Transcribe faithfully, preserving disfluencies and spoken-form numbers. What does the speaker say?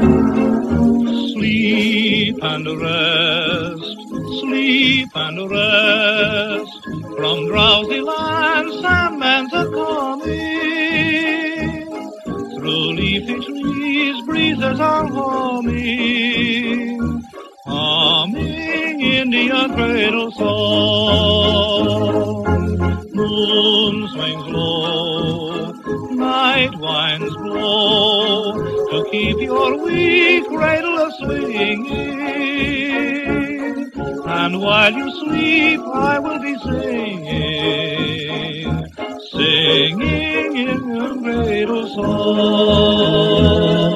Sleep and rest, sleep and rest. From drowsy lands, sandmans are coming. Through leafy trees, breezes are humming, humming Indian cradle song. Moon swings low, night winds blow, to keep your weak cradle a-swinging. And while you sleep, I will be singing, singing in a cradle song.